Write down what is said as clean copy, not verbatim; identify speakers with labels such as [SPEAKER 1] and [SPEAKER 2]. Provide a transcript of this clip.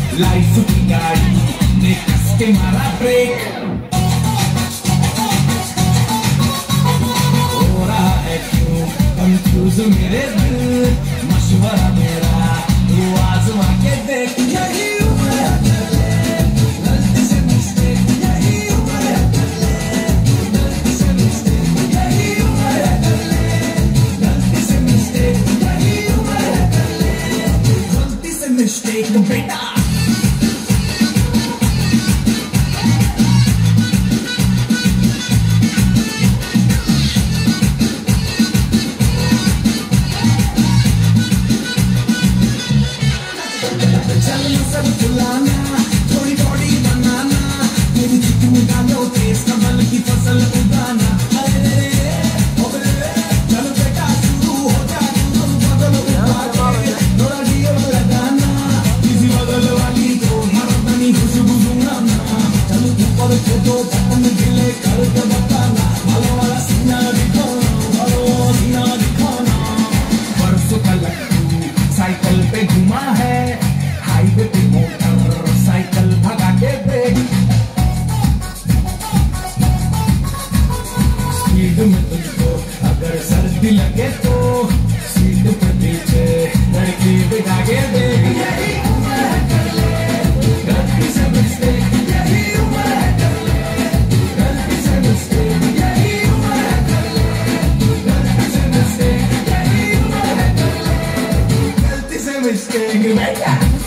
[SPEAKER 1] Life की गाड़ी ने कस के मारा ब्रेक। हो रहा है क्यों कंफ्यूज मेरे दिल, मशवरा मेरा तू आजमा के देख। यही उम्र है गलती से मिस्टेक, यही उम्र है गलती से मिस्टेक, यही उम्र है गलती से मिस्टेक, यही उम्र है गलती से मिस्टेक बेटा। चलना सब फुलाना, थोड़ी बॉडी बनाना, मेरी चिकनी डालो तेज कमल की फसल उगाना। चलो बेटा शुरू हो जा, बदल थोड़ा डीओ लगाना, किसी बदल वाली को मर्दानी खुशबू दूंगाना। चलो ऊपर फोटो बटन गिले करके बताना, भालो वाला सीना दिखाना, भालो सीना दिखाना। परसों का लट्टू साइकिल पे घुमा है, हाईवे पे मोटर साइकिल भगा के देख। स्पीड में तुझको अगर सर्दी लगे तो सीट पे पीछे लड़की बिठा के देख। यही उम्र है गलती से मिस्टेक, यही उम्र है गलती से मिस्टेक, यही उम्र है गलती से मिस्टेक, यही उम्र है गलती से मिस्टेक बेटा।